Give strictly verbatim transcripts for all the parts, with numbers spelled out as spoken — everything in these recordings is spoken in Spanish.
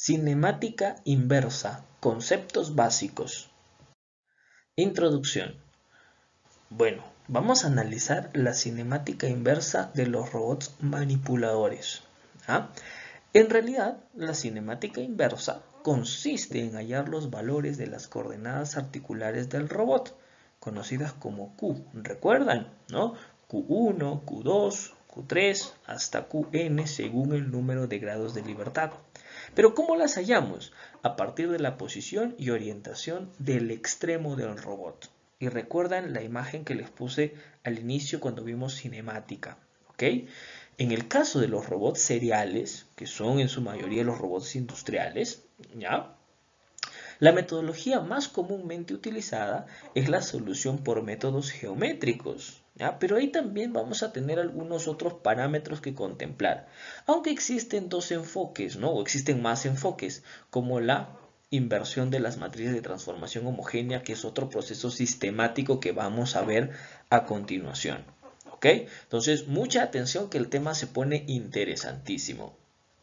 Cinemática inversa, conceptos básicos. Introducción. Bueno, vamos a analizar la cinemática inversa de los robots manipuladores. ¿Ah? En realidad, la cinemática inversa consiste en hallar los valores de las coordenadas articulares del robot, conocidas como Q. ¿Recuerdan? ¿No? Q uno, Q dos, Q tres, hasta Q n según el número de grados de libertad. Pero ¿cómo las hallamos? A partir de la posición y orientación del extremo del robot. Y recuerdan la imagen que les puse al inicio cuando vimos cinemática, ¿ok? En el caso de los robots seriales, que son en su mayoría los robots industriales, ¿ya? La metodología más comúnmente utilizada es la solución por métodos geométricos, ¿ya? Pero ahí también vamos a tener algunos otros parámetros que contemplar, aunque existen dos enfoques, ¿no? O existen más enfoques, como la inversión de las matrices de transformación homogénea, que es otro proceso sistemático que vamos a ver a continuación. ¿Ok? Entonces, mucha atención que el tema se pone interesantísimo.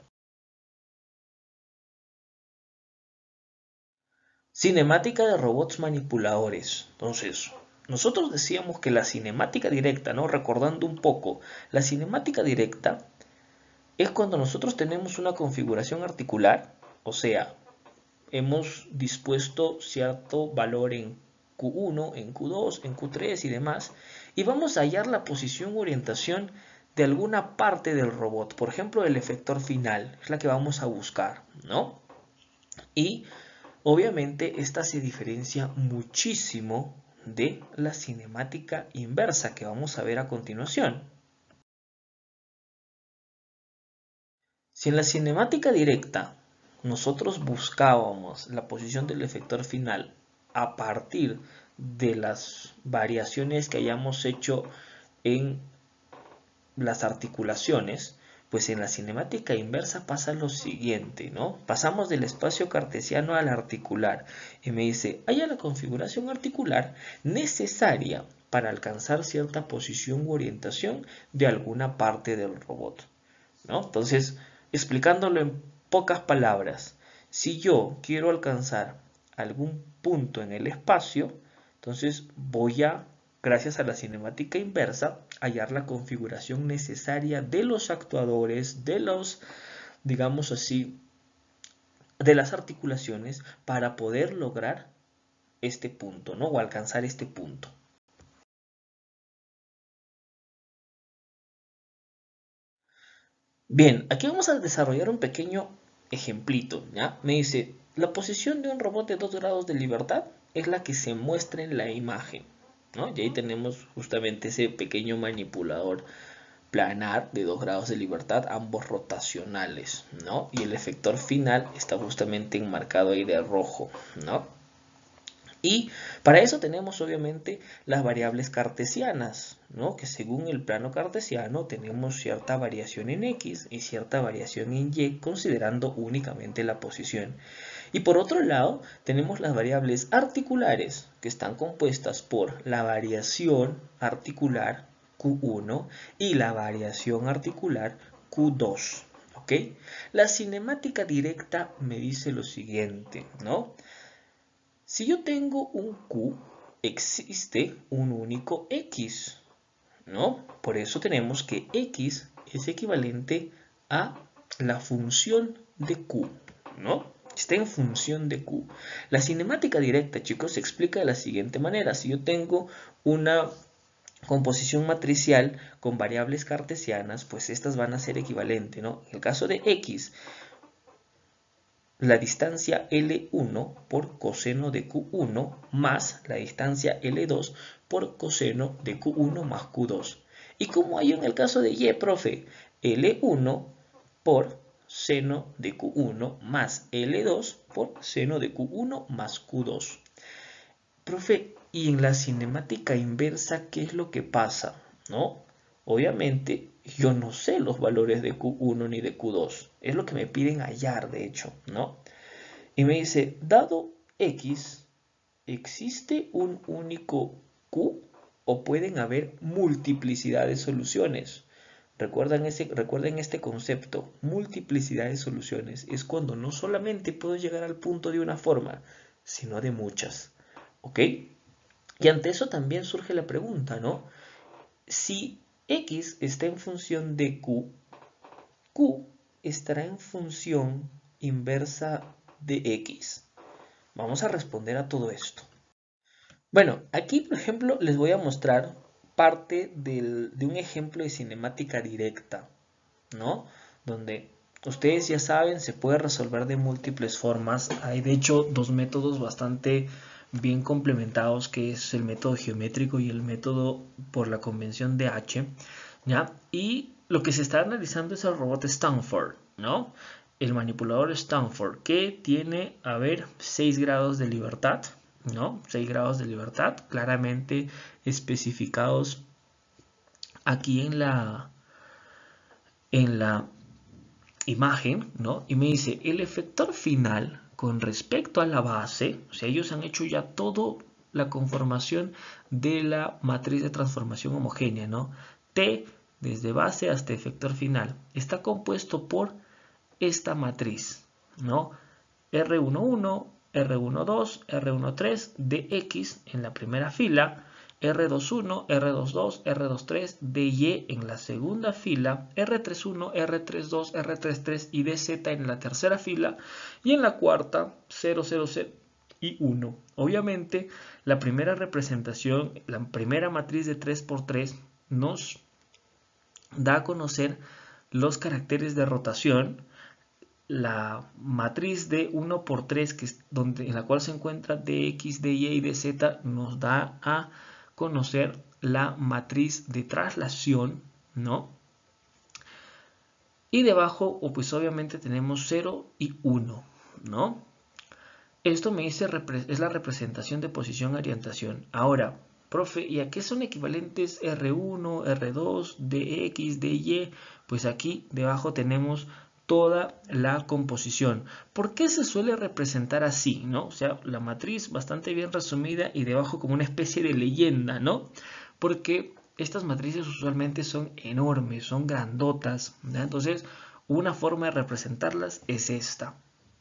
Cinemática de robots manipuladores. Entonces, nosotros decíamos que la cinemática directa, ¿no? Recordando un poco, la cinemática directa es cuando nosotros tenemos una configuración articular, o sea, hemos dispuesto cierto valor en Q uno, en Q dos, en Q tres y demás, y vamos a hallar la posición o orientación de alguna parte del robot, por ejemplo, el efector final, es la que vamos a buscar, ¿no? Y obviamente esta se diferencia muchísimo de la cinemática inversa que vamos a ver a continuación. Si en la cinemática directa nosotros buscábamos la posición del efector final a partir de las variaciones que hayamos hecho en las articulaciones, pues en la cinemática inversa pasa lo siguiente, ¿no? Pasamos del espacio cartesiano al articular y me dice, haya la configuración articular necesaria para alcanzar cierta posición u orientación de alguna parte del robot, ¿no? Entonces, explicándolo en pocas palabras, si yo quiero alcanzar algún punto en el espacio, entonces voy a, gracias a la cinemática inversa, hallar la configuración necesaria de los actuadores, de los, digamos así, de las articulaciones para poder lograr este punto, ¿no? O alcanzar este punto. Bien, aquí vamos a desarrollar un pequeño ejemplito, ¿ya? Me dice, la posición de un robot de dos grados de libertad es la que se muestra en la imagen, ¿no? Y ahí tenemos justamente ese pequeño manipulador planar de dos grados de libertad, ambos rotacionales, ¿no? Y el efector final está justamente enmarcado ahí de rojo, ¿no? Y para eso tenemos obviamente las variables cartesianas, ¿no? Que según el plano cartesiano tenemos cierta variación en X y cierta variación en Y, considerando únicamente la posición. Y por otro lado tenemos las variables articulares, que están compuestas por la variación articular Q uno y la variación articular Q dos. ¿Ok? La cinemática directa me dice lo siguiente, ¿no? Si yo tengo un Q, existe un único X, ¿no? Por eso tenemos que X es equivalente a la función de Q, ¿no? Está en función de Q. La cinemática directa, chicos, se explica de la siguiente manera. Si yo tengo una composición matricial con variables cartesianas, pues estas van a ser equivalentes, ¿no? En el caso de X, la distancia L uno por coseno de Q uno más la distancia L dos por coseno de Q uno más Q dos. Y como hay en el caso de Y, profe, L uno por seno de Q uno más L dos por seno de Q uno más Q dos. Profe, y en la cinemática inversa, ¿qué es lo que pasa? ¿No? Obviamente, yo no sé los valores de Q uno ni de Q dos. Es lo que me piden hallar, de hecho, ¿no? Y me dice, dado X, ¿existe un único Q o pueden haber multiplicidad de soluciones? Recuerden, ese, recuerden este concepto, multiplicidad de soluciones. Es cuando no solamente puedo llegar al punto de una forma, sino de muchas. ¿Ok? Y ante eso también surge la pregunta, ¿no? Si X está en función de Q, Q estará en función inversa de X. Vamos a responder a todo esto. Bueno, aquí por ejemplo les voy a mostrar parte del, de un ejemplo de cinemática directa, ¿no? Donde ustedes ya saben, se puede resolver de múltiples formas. Hay de hecho dos métodos bastante bien complementados, que es el método geométrico y el método por la convención de H, ¿ya? Y lo que se está analizando es el robot Stanford, ¿no? El manipulador Stanford, que tiene, a ver, seis grados de libertad, ¿no? seis grados de libertad, claramente especificados aquí en la, en la imagen, ¿no? Y me dice, el efector final con respecto a la base, o sea, ellos han hecho ya toda la conformación de la matriz de transformación homogénea, ¿no? T, desde base hasta efector final, está compuesto por esta matriz, ¿no? R uno uno, R uno dos, R uno tres de X en la primera fila, R dos uno, R dos dos, R dos tres de Y en la segunda fila, R tres uno, R tres dos, R tres tres y de Z en la tercera fila, y en la cuarta cero cero cero y uno. Obviamente la primera representación, la primera matriz de tres por tres nos da a conocer los caracteres de rotación. La matriz de uno por tres, que es donde, en la cual se encuentra dx, dy y dz, nos da a conocer la matriz de traslación, ¿no? Y debajo, o pues obviamente tenemos cero y uno, ¿no? Esto me dice, es la representación de posición y orientación. Ahora, profe, ¿y a qué son equivalentes R uno, R dos, dx, dy? Pues aquí debajo tenemos toda la composición. ¿Por qué se suele representar así, no? O sea, la matriz bastante bien resumida y debajo como una especie de leyenda, ¿no? Porque estas matrices usualmente son enormes, son grandotas, ¿no? Entonces, una forma de representarlas es esta.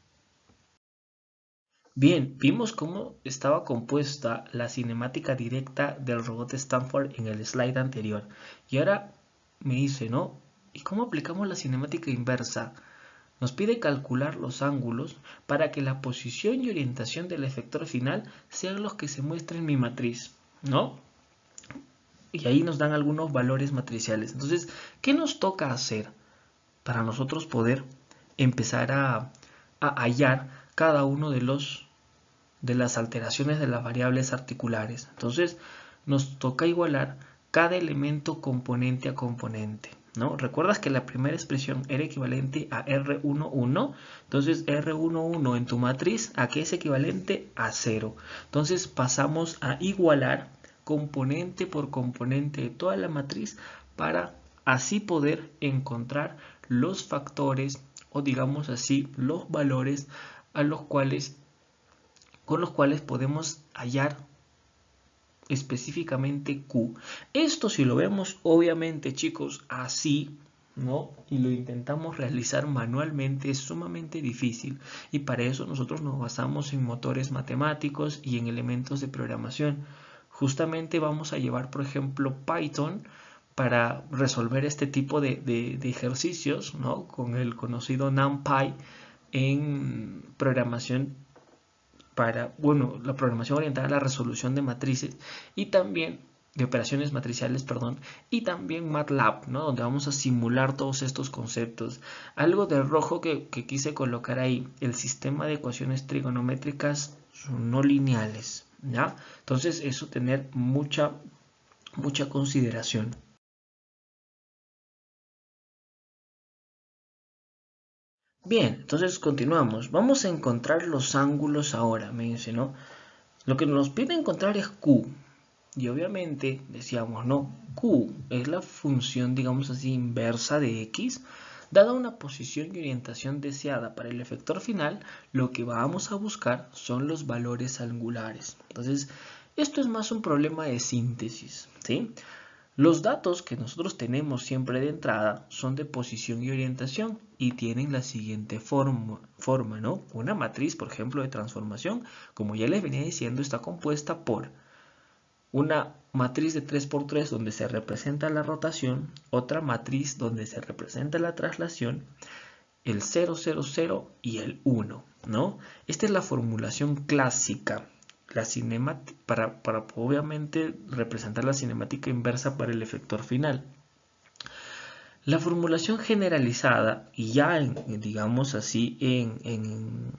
Bien, vimos cómo estaba compuesta la cinemática directa del robot Stanford en el slide anterior. Y ahora me dice, ¿no? ¿Y cómo aplicamos la cinemática inversa? Nos pide calcular los ángulos para que la posición y orientación del efector final sean los que se muestren en mi matriz, ¿no? Y ahí nos dan algunos valores matriciales. Entonces, ¿qué nos toca hacer para nosotros poder empezar a, a hallar cada uno de los de las alteraciones de las variables articulares? Entonces nos toca igualar cada elemento componente a componente, ¿no? ¿Recuerdas que la primera expresión era equivalente a R uno uno? Entonces R uno uno en tu matriz, ¿a qué es equivalente? A cero. Entonces pasamos a igualar componente por componente de toda la matriz para así poder encontrar los factores o digamos así los valores a los cuales con los cuales podemos hallar específicamente Q. Esto si lo vemos obviamente chicos así, ¿no? Y lo intentamos realizar manualmente es sumamente difícil y para eso nosotros nos basamos en motores matemáticos y en elementos de programación. Justamente vamos a llevar por ejemplo Python para resolver este tipo de, de, de ejercicios, ¿no? Con el conocido NumPy en programación para, bueno, la programación orientada a la resolución de matrices y también de operaciones matriciales, perdón, y también MATLAB, ¿no? Donde vamos a simular todos estos conceptos. Algo de rojo que, que quise colocar ahí, el sistema de ecuaciones trigonométricas no lineales, ¿ya? Entonces eso tener mucha, mucha consideración. Bien, entonces continuamos. Vamos a encontrar los ángulos ahora, me dice, ¿no? Lo que nos pide encontrar es Q. Y obviamente decíamos, no, Q es la función, digamos así, inversa de X. Dada una posición y orientación deseada para el efector final, lo que vamos a buscar son los valores angulares. Entonces, esto es más un problema de síntesis, ¿sí? Los datos que nosotros tenemos siempre de entrada son de posición y orientación y tienen la siguiente forma, forma, ¿no? Una matriz, por ejemplo, de transformación, como ya les venía diciendo, está compuesta por una matriz de tres por tres donde se representa la rotación, otra matriz donde se representa la traslación, el cero, cero, cero y el uno, ¿no? Esta es la formulación clásica. La cinemática, para, para obviamente representar la cinemática inversa para el efector final. La formulación generalizada, y ya en, digamos así, en, en,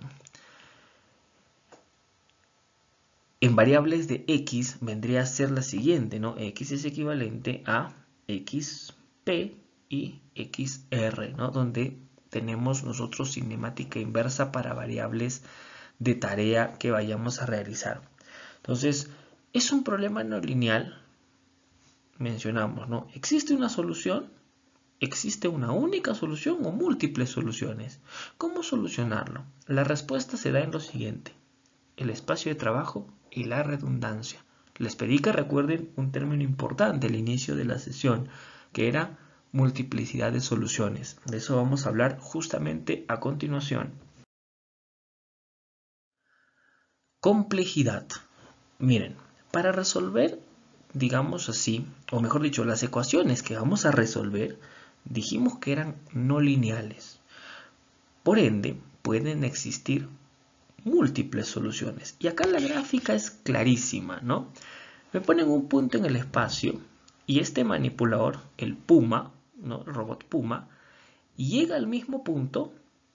en variables de x, vendría a ser la siguiente, ¿no? X es equivalente a xp y xr, ¿no? Donde tenemos nosotros cinemática inversa para variables de tarea que vayamos a realizar. Entonces, es un problema no lineal, mencionamos, ¿no? ¿Existe una solución? ¿Existe una única solución o múltiples soluciones? ¿Cómo solucionarlo? La respuesta se da en lo siguiente: el espacio de trabajo y la redundancia. Les pedí que recuerden un término importante al inicio de la sesión, que era multiplicidad de soluciones. De eso vamos a hablar justamente a continuación. Complejidad. Miren, para resolver, digamos así, o mejor dicho, las ecuaciones que vamos a resolver, dijimos que eran no lineales. Por ende, pueden existir múltiples soluciones. Y acá la gráfica es clarísima, ¿no? Me ponen un punto en el espacio y este manipulador, el Puma, ¿no? El robot Puma, llega al mismo punto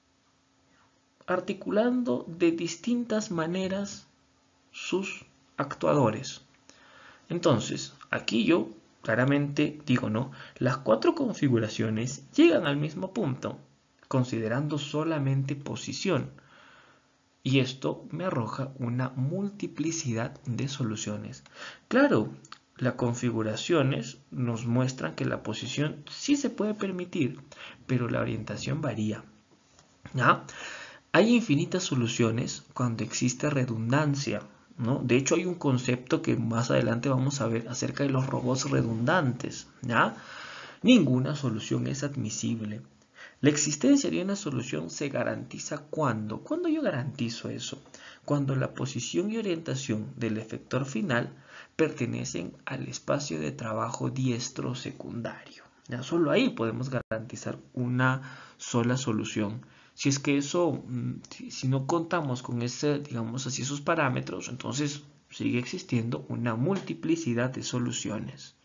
articulando de distintas maneras sus actuadores. Entonces, aquí yo claramente digo, ¿no? Las cuatro configuraciones llegan al mismo punto, considerando solamente posición. Y esto me arroja una multiplicidad de soluciones. Claro, las configuraciones nos muestran que la posición sí se puede permitir, pero la orientación varía. ¿Ya? Hay infinitas soluciones cuando existe redundancia, ¿no? De hecho, hay un concepto que más adelante vamos a ver acerca de los robots redundantes, ¿ya? Ninguna solución es admisible. La existencia de una solución se garantiza cuando. ¿Cuándo yo garantizo eso? Cuando la posición y orientación del efector final pertenecen al espacio de trabajo diestro secundario. Ya solo ahí podemos garantizar una sola solución. Si es que eso, si, si no contamos con ese, digamos así, esos parámetros, entonces sigue existiendo una multiplicidad de soluciones.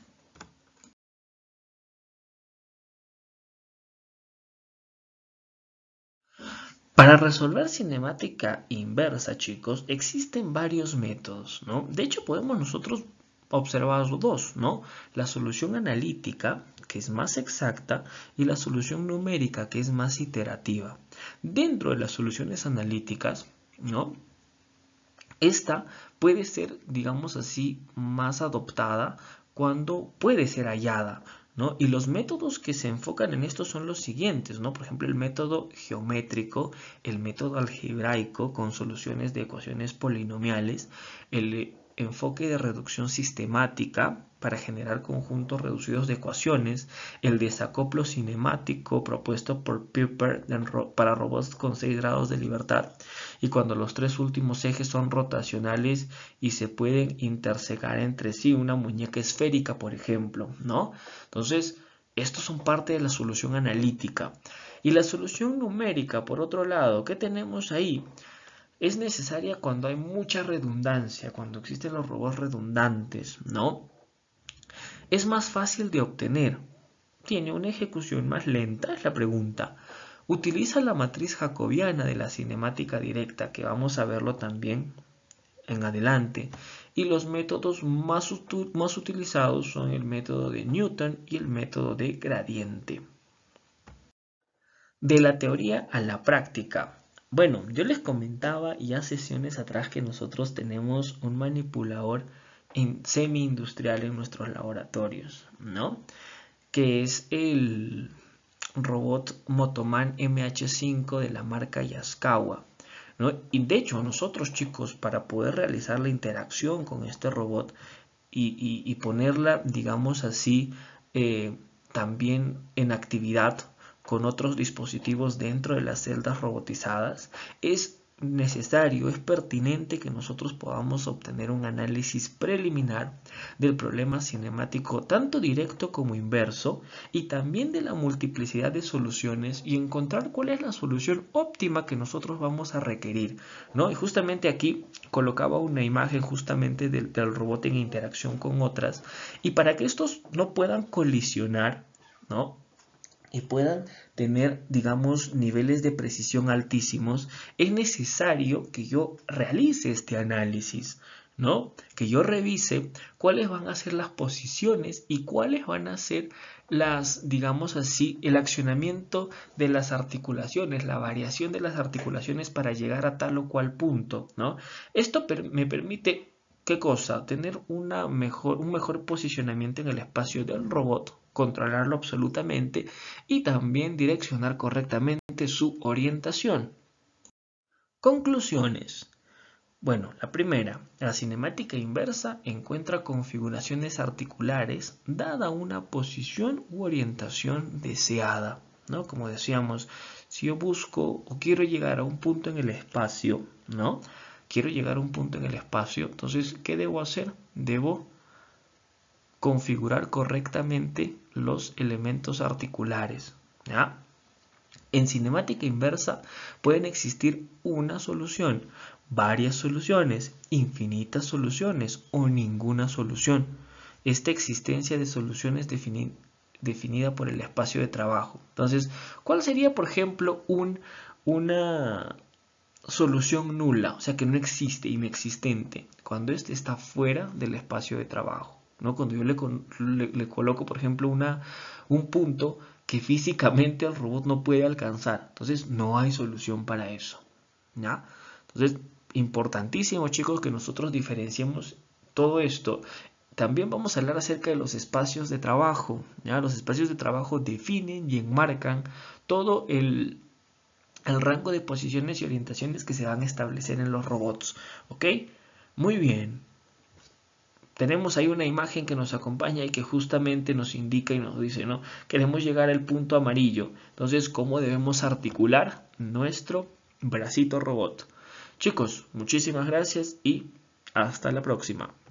Para resolver cinemática inversa, chicos, existen varios métodos, ¿no? De hecho, podemos nosotros observar dos, ¿no? La solución analítica, que es más exacta, y la solución numérica, que es más iterativa. Dentro de las soluciones analíticas, ¿no? Esta puede ser, digamos así, más adoptada cuando puede ser hallada, ¿no? Y los métodos que se enfocan en esto son los siguientes, ¿no? Por ejemplo, el método geométrico, el método algebraico con soluciones de ecuaciones polinomiales, el enfoque de reducción sistemática para generar conjuntos reducidos de ecuaciones, el desacoplo cinemático propuesto por Piper para robots con seis grados de libertad, y cuando los tres últimos ejes son rotacionales y se pueden intersecar entre sí, una muñeca esférica, por ejemplo, ¿no? Entonces, estos son parte de la solución analítica. Y la solución numérica, por otro lado, ¿qué tenemos ahí? Es necesaria cuando hay mucha redundancia, cuando existen los robots redundantes, ¿no? Es más fácil de obtener. ¿Tiene una ejecución más lenta? Es la pregunta. Utiliza la matriz jacobiana de la cinemática directa, que vamos a verlo también en adelante. Y los métodos más, más utilizados son el método de Newton y el método de gradiente. De la teoría a la práctica. Bueno, yo les comentaba ya sesiones atrás que nosotros tenemos un manipulador semi-industrial en nuestros laboratorios, ¿no? Que es el robot Motoman M H cinco de la marca Yaskawa, ¿no? Y de hecho nosotros, chicos, para poder realizar la interacción con este robot, y, y, y ponerla, digamos así, eh, también en actividad con otros dispositivos dentro de las celdas robotizadas, es necesario, es pertinente que nosotros podamos obtener un análisis preliminar del problema cinemático tanto directo como inverso y también de la multiplicidad de soluciones y encontrar cuál es la solución óptima que nosotros vamos a requerir, ¿no? Y justamente aquí colocaba una imagen justamente del, del robot en interacción con otras y para que estos no puedan colisionar, ¿no? y puedan tener, digamos, niveles de precisión altísimos, es necesario que yo realice este análisis, ¿no? Que yo revise cuáles van a ser las posiciones y cuáles van a ser las, digamos así, el accionamiento de las articulaciones, la variación de las articulaciones para llegar a tal o cual punto, ¿no? Esto per- me permite, ¿qué cosa? Tener una mejor, un mejor posicionamiento en el espacio del robot, controlarlo absolutamente y también direccionar correctamente su orientación. Conclusiones. Bueno, la primera, la cinemática inversa encuentra configuraciones articulares dada una posición u orientación deseada, ¿no? Como decíamos, si yo busco o quiero llegar a un punto en el espacio, ¿no? Quiero llegar a un punto en el espacio, entonces, ¿qué debo hacer? Debo configurar correctamente los elementos articulares, ¿ya? En cinemática inversa pueden existir una solución, varias soluciones, infinitas soluciones o ninguna solución. Esta existencia de soluciones defini definida por el espacio de trabajo. Entonces, ¿cuál sería, por ejemplo, un, una solución nula? O sea, que no existe, inexistente, cuando éste está fuera del espacio de trabajo, ¿no? Cuando yo le, le, le coloco, por ejemplo, una, un punto que físicamente el robot no puede alcanzar. Entonces no hay solución para eso, ¿ya? Entonces, importantísimo, chicos, que nosotros diferenciemos todo esto. También vamos a hablar acerca de los espacios de trabajo, ¿ya? Los espacios de trabajo definen y enmarcan todo el, el rango de posiciones y orientaciones que se van a establecer en los robots, ¿ok? Muy bien. Tenemos ahí una imagen que nos acompaña y que justamente nos indica y nos dice, ¿no? Queremos llegar al punto amarillo. Entonces, ¿cómo debemos articular nuestro bracito robot? Chicos, muchísimas gracias y hasta la próxima.